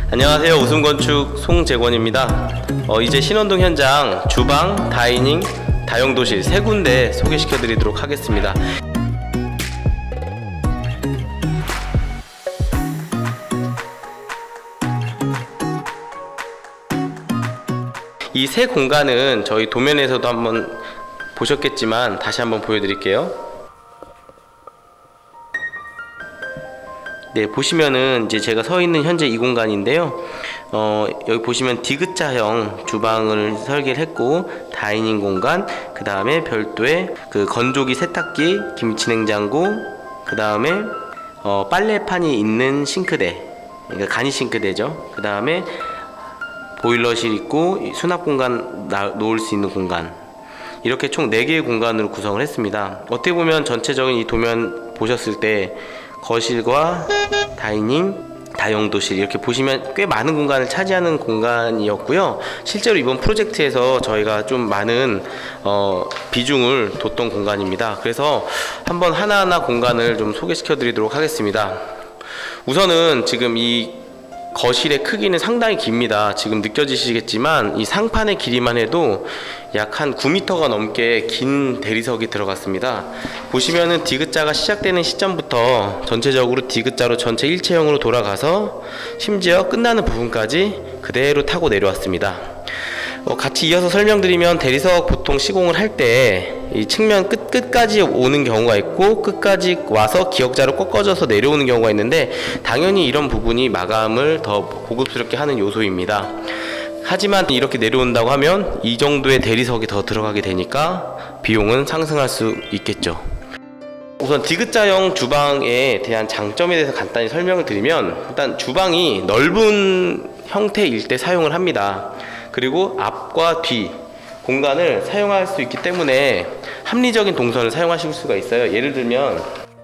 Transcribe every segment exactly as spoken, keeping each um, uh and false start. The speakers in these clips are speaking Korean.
안녕하세요. 웃음건축 송재권입니다. 어, 이제 신원동 현장 주방, 다이닝, 다용도실 세 군데 소개시켜 드리도록 하겠습니다. 이 세 공간은 저희 도면에서도 한번 보셨겠지만 다시 한번 보여드릴게요. 네, 보시면은 이제 제가 서 있는 현재 이 공간인데요. 어, 여기 보시면 디귿자형 주방을 설계를 했고, 다이닝 공간, 그 다음에 별도의 그 건조기, 세탁기, 김치냉장고, 그 다음에 어, 빨래판이 있는 싱크대, 그러니까 간이 싱크대죠. 그 다음에 보일러실 있고 수납 공간 나, 놓을 수 있는 공간, 이렇게 총 네 개의 공간으로 구성을 했습니다. 어떻게 보면 전체적인 이 도면 보셨을 때 거실과 다이닝, 다용도실 이렇게 보시면 꽤 많은 공간을 차지하는 공간이었고요. 실제로 이번 프로젝트에서 저희가 좀 많은 어, 비중을 뒀던 공간입니다. 그래서 한번 하나하나 공간을 좀 소개시켜 드리도록 하겠습니다. 우선은 지금 이 거실의 크기는 상당히 깁니다. 지금 느껴지시겠지만 이 상판의 길이만 해도 약 한 구 미터가 넘게 긴 대리석이 들어갔습니다. 보시면은 디귿자가 시작되는 시점부터 전체적으로 디귿자로 전체 일체형으로 돌아가서 심지어 끝나는 부분까지 그대로 타고 내려왔습니다. 어, 같이 이어서 설명드리면, 대리석 보통 시공을 할 때 이 측면 끝, 끝까지 오는 경우가 있고 끝까지 와서 기역자로 꺾어져서 내려오는 경우가 있는데, 당연히 이런 부분이 마감을 더 고급스럽게 하는 요소입니다. 하지만 이렇게 내려온다고 하면 이 정도의 대리석이 더 들어가게 되니까 비용은 상승할 수 있겠죠. 우선 디귿자형 주방에 대한 장점에 대해서 간단히 설명을 드리면, 일단 주방이 넓은 형태일 때 사용을 합니다. 그리고 앞과 뒤 공간을 사용할 수 있기 때문에 합리적인 동선을 사용하실 수가 있어요. 예를 들면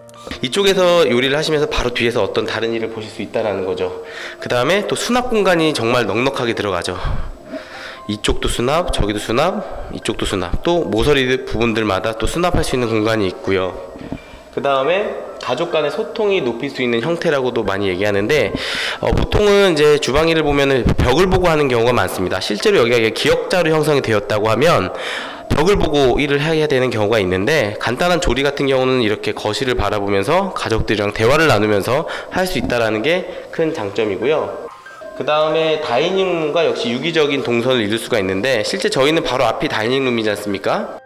이쪽에서 요리를 하시면서 바로 뒤에서 어떤 다른 일을 보실 수 있다는 거죠. 그 다음에 또 수납 공간이 정말 넉넉하게 들어가죠. 이쪽도 수납, 저기도 수납, 이쪽도 수납, 또 모서리 부분들마다 또 수납할 수 있는 공간이 있고요. 그 다음에 가족 간의 소통이 높일 수 있는 형태라고도 많이 얘기하는데, 어, 보통은 이제 주방일을 보면은 벽을 보고 하는 경우가 많습니다. 실제로 여기가 기역자로 형성이 되었다고 하면 벽을 보고 일을 해야 되는 경우가 있는데, 간단한 조리 같은 경우는 이렇게 거실을 바라보면서 가족들이랑 대화를 나누면서 할 수 있다는 게 큰 장점이고요. 그 다음에 다이닝룸과 역시 유기적인 동선을 이룰 수가 있는데, 실제 저희는 바로 앞이 다이닝룸이지 않습니까?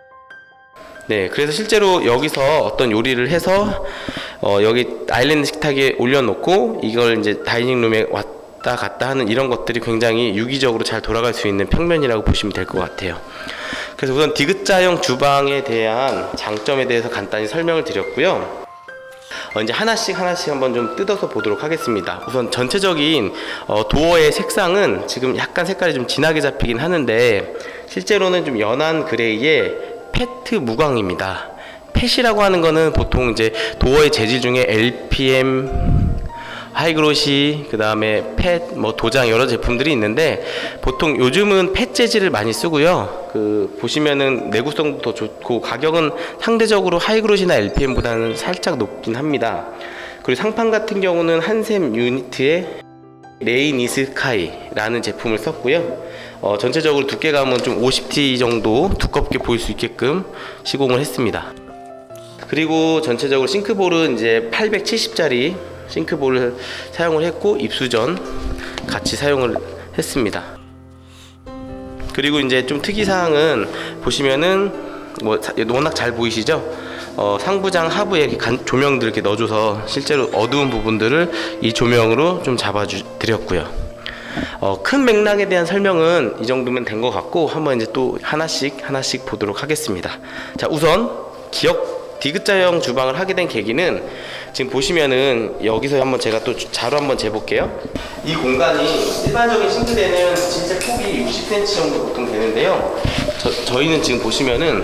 네, 그래서 실제로 여기서 어떤 요리를 해서 어, 여기 아일랜드 식탁에 올려놓고 이걸 이제 다이닝룸에 왔다 갔다 하는 이런 것들이 굉장히 유기적으로 잘 돌아갈 수 있는 평면이라고 보시면 될 것 같아요. 그래서 우선 디귿자형 주방에 대한 장점에 대해서 간단히 설명을 드렸고요. 어, 이제 하나씩 하나씩 한번 좀 뜯어서 보도록 하겠습니다. 우선 전체적인 어, 도어의 색상은 지금 약간 색깔이 좀 진하게 잡히긴 하는데, 실제로는 좀 연한 그레이의 페트 무광입니다. 펫이라고 하는 거는 보통 이제 도어의 재질 중에 엘피엠, 하이그로시, 그 다음에 펫, 뭐 도장 여러 제품들이 있는데, 보통 요즘은 펫 재질을 많이 쓰고요. 그 보시면은 내구성도 더 좋고 가격은 상대적으로 하이그로시나 엘피엠보다는 살짝 높긴 합니다. 그리고 상판 같은 경우는 한샘 유니트의 레이니스카이라는 제품을 썼고요. 어, 전체적으로 두께감은 좀 오십 티 정도 두껍게 보일 수 있게끔 시공을 했습니다. 그리고 전체적으로 싱크볼은 이제 팔백칠십 짜리 싱크볼을 사용을 했고, 입수전 같이 사용을 했습니다. 그리고 이제 좀 특이사항은 보시면은 뭐 워낙 잘 보이시죠? 어, 상부장 하부에 이렇게 간, 조명들 이렇게 넣어줘서 실제로 어두운 부분들을 이 조명으로 좀 잡아주 드렸고요. 어, 큰 맥락에 대한 설명은 이 정도면 된 것 같고, 한번 이제 또 하나씩 하나씩 보도록 하겠습니다. 자, 우선 기역 디귿자형 주방을 하게 된 계기는, 지금 보시면은 여기서 한번 제가 또 자로 한번 재볼게요. 이 공간이 일반적인 싱크대는 진짜 폭이 육십 센티미터 정도 보통 되는데요. 저, 저희는 지금 보시면은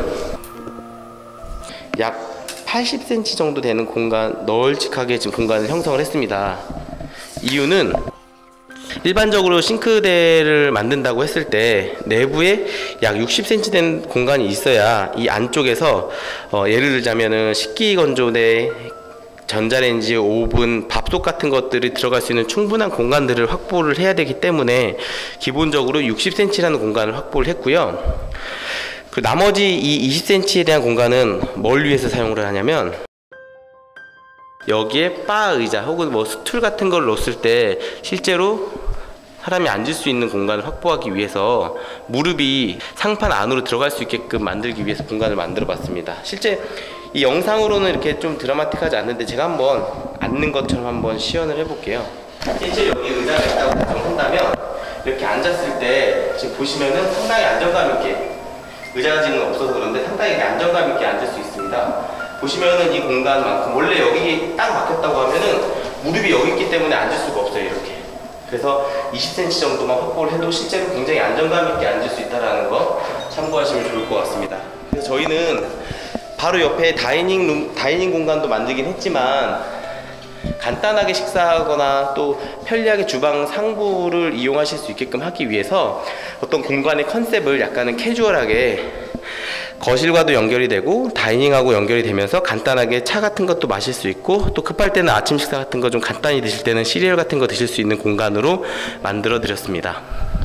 약 팔십 센티미터 정도 되는 공간, 널찍하게 지금 공간을 형성을 했습니다. 이유는 일반적으로 싱크대를 만든다고 했을 때 내부에 약 육십 센티미터 된 공간이 있어야 이 안쪽에서 어, 예를 들자면은 식기건조대 전자레인지, 오븐, 밥솥 같은 것들이 들어갈 수 있는 충분한 공간들을 확보를 해야 되기 때문에 기본적으로 육십 센티미터라는 공간을 확보를 했고요. 그 나머지 이 이십 센티미터에 대한 공간은 뭘 위해서 사용을 하냐면, 여기에 바 의자 혹은 뭐 스툴 같은 걸 놓았을 때 실제로 사람이 앉을 수 있는 공간을 확보하기 위해서 무릎이 상판 안으로 들어갈 수 있게끔 만들기 위해서 공간을 만들어 봤습니다. 실제 이 영상으로는 이렇게 좀 드라마틱하지 않는데 제가 한번 앉는 것처럼 한번 시연을 해볼게요. 실제 여기 의자가 있다고 가정한다면 이렇게 앉았을 때 지금 보시면은 상당히 안정감 있게, 의자가 지금 없어서 그런데 상당히 안정감 있게 앉을 수 있습니다. 보시면은 이 공간만큼, 원래 여기 딱 막혔다고 하면은 무릎이 여기 있기 때문에 앉을 수가 없어요, 이렇게. 그래서 이십 센티미터 정도만 확보를 해도 실제로 굉장히 안정감 있게 앉을 수 있다는 거 참고하시면 좋을 것 같습니다. 그래서 저희는 바로 옆에 다이닝 룸, 다이닝 공간도 만들긴 했지만 간단하게 식사하거나 또 편리하게 주방 상부를 이용하실 수 있게끔 하기 위해서 어떤 공간의 컨셉을 약간은 캐주얼하게, 거실과도 연결이 되고 다이닝하고 연결이 되면서 간단하게 차 같은 것도 마실 수 있고, 또 급할 때는 아침 식사 같은 거 좀 간단히 드실 때는 시리얼 같은 거 드실 수 있는 공간으로 만들어 드렸습니다.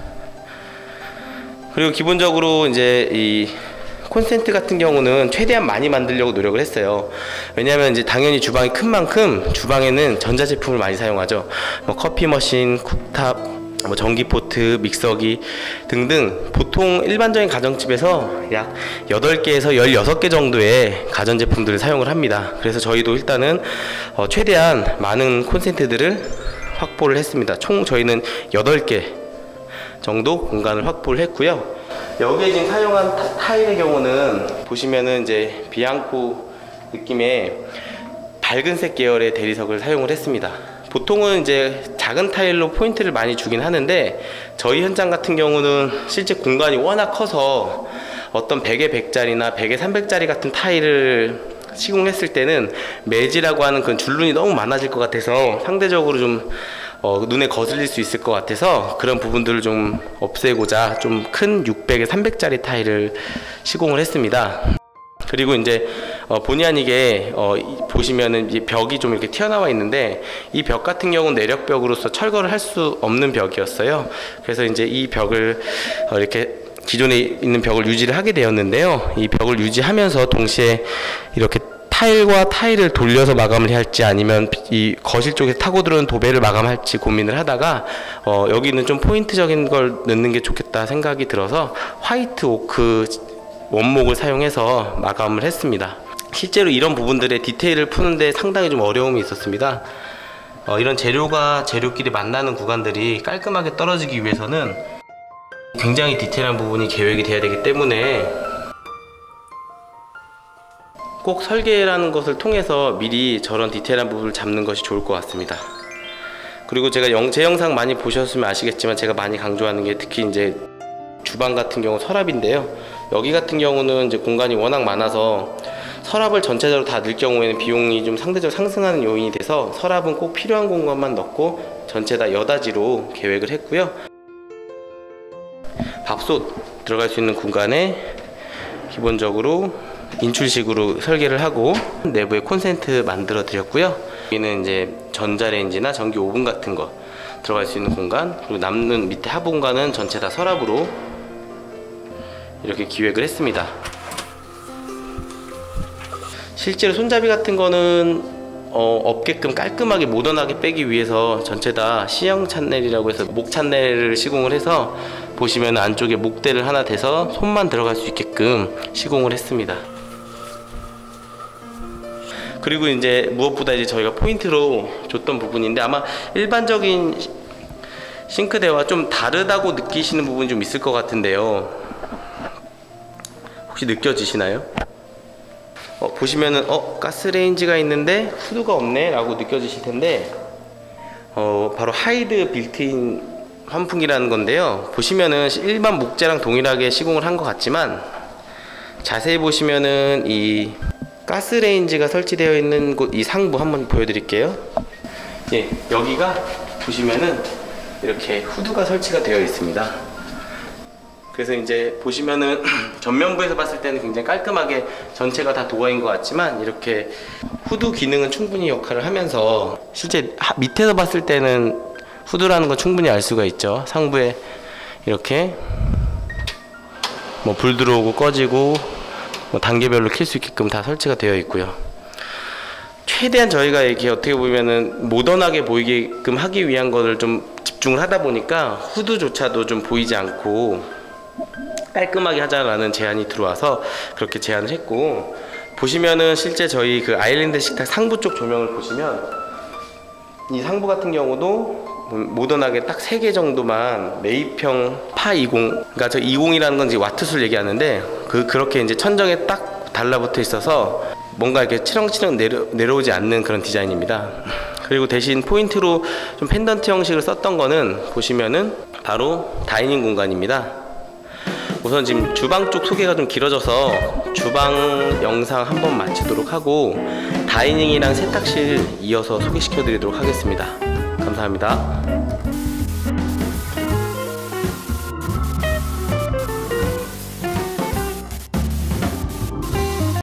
그리고 기본적으로 이제 이 콘센트 같은 경우는 최대한 많이 만들려고 노력을 했어요. 왜냐하면 이제 당연히 주방이 큰 만큼 주방에는 전자제품을 많이 사용하죠. 뭐 커피 머신, 쿡탑, 뭐 전기포트, 믹서기 등등 보통 일반적인 가정집에서 약 여덟 개에서 열여섯 개 정도의 가전제품들을 사용을 합니다. 그래서 저희도 일단은 어 최대한 많은 콘센트들을 확보를 했습니다. 총 저희는 여덟 개 정도 공간을 확보를 했고요. 여기에 지금 사용한 타, 타일의 경우는 보시면은 이제 비앙코 느낌의 밝은색 계열의 대리석을 사용을 했습니다. 보통은 이제 작은 타일로 포인트를 많이 주긴 하는데 저희 현장 같은 경우는 실제 공간이 워낙 커서 어떤 백에 백짜리나 백에 삼백짜리 같은 타일을 시공했을 때는 매지라고 하는 그런 줄눈이 너무 많아질 것 같아서 상대적으로 좀 어, 눈에 거슬릴 수 있을 것 같아서 그런 부분들을 좀 없애고자 좀 큰 육백에 삼백짜리 타일을 시공을 했습니다. 그리고 이제 어 본의 아니게 어 보시면은 이 벽이 좀 이렇게 튀어나와 있는데 이 벽 같은 경우는 내력벽으로서 철거를 할 수 없는 벽이었어요. 그래서 이제 이 벽을 어 이렇게 기존에 있는 벽을 유지를 하게 되었는데요. 이 벽을 유지하면서 동시에 이렇게 타일과 타일을 돌려서 마감을 해야 할지 아니면 이 거실 쪽에 타고 들어오는 도배를 마감할지 고민을 하다가 어 여기는 좀 포인트적인 걸 넣는 게 좋겠다 생각이 들어서 화이트 오크 원목을 사용해서 마감을 했습니다. 실제로 이런 부분들의 디테일을 푸는데 상당히 좀 어려움이 있었습니다. 어 이런 재료가 재료끼리 만나는 구간들이 깔끔하게 떨어지기 위해서는 굉장히 디테일한 부분이 계획이 돼야 되기 때문에 꼭 설계라는 것을 통해서 미리 저런 디테일한 부분을 잡는 것이 좋을 것 같습니다. 그리고 제가 영, 제 영상 많이 보셨으면 아시겠지만 제가 많이 강조하는 게 특히 이제 주방 같은 경우 서랍인데요. 여기 같은 경우는 이제 공간이 워낙 많아서 서랍을 전체적으로 다 넣을 경우에는 비용이 좀 상대적으로 상승하는 요인이 돼서 서랍은 꼭 필요한 공간만 넣고 전체 다 여닫이로 계획을 했고요. 밥솥 들어갈 수 있는 공간에 기본적으로 인출식으로 설계를 하고 내부에 콘센트 만들어 드렸고요. 여기는 이제 전자레인지나 전기 오븐 같은 거 들어갈 수 있는 공간, 그리고 남는 밑에 하부 공간은 전체 다 서랍으로 이렇게 기획을 했습니다. 실제로 손잡이 같은 거는 어, 없게끔 깔끔하게 모던하게 빼기 위해서 전체 다 C형 찬넬이라고 해서 목 찬넬을 시공을 해서 보시면 안쪽에 목대를 하나 대서 손만 들어갈 수 있게끔 시공을 했습니다. 그리고 이제 무엇보다 이제 저희가 포인트로 줬던 부분인데 아마 일반적인 싱크대와 좀 다르다고 느끼시는 부분이 좀 있을 것 같은데요. 혹시 느껴지시나요? 어, 보시면은 어 가스레인지가 있는데 후드가 없네 라고 느껴지실 텐데 어, 바로 하이드 빌트인 환풍기라는 건데요. 보시면은 일반 목재랑 동일하게 시공을 한 것 같지만 자세히 보시면은 이 가스레인지가 설치되어 있는 곳 이 상부 한번 보여드릴게요. 예, 여기가 보시면은 이렇게 후드가 설치가 되어 있습니다. 그래서 이제 보시면은 전면부에서 봤을 때는 굉장히 깔끔하게 전체가 다 도어인 것 같지만 이렇게 후드 기능은 충분히 역할을 하면서 실제 하, 밑에서 봤을 때는 후드라는 건 충분히 알 수가 있죠. 상부에 이렇게 뭐 불 들어오고 꺼지고 뭐 단계별로 킬 수 있게끔 다 설치가 되어 있고요. 최대한 저희가 이렇게 어떻게 보면은 모던하게 보이게끔 하기 위한 거를 좀 집중을 하다 보니까 후드조차도 좀 보이지 않고 깔끔하게 하자라는 제안이 들어와서 그렇게 제안을 했고, 보시면은 실제 저희 그 아일랜드 식탁 상부 쪽 조명을 보시면 이 상부 같은 경우도 모던하게 딱 세 개 정도만 매입형 파 이십, 그러니까 저 이십이라는 건 이제 와트수를 얘기하는데 그 그렇게 이제 천정에 딱 달라붙어 있어서 뭔가 이렇게 치렁치렁 내려, 내려오지 않는 그런 디자인입니다. 그리고 대신 포인트로 좀 펜던트 형식을 썼던 거는 보시면은 바로 다이닝 공간입니다. 우선 지금 주방 쪽 소개가 좀 길어져서 주방 영상 한번 마치도록 하고 다이닝이랑 세탁실 이어서 소개시켜 드리도록 하겠습니다. 감사합니다.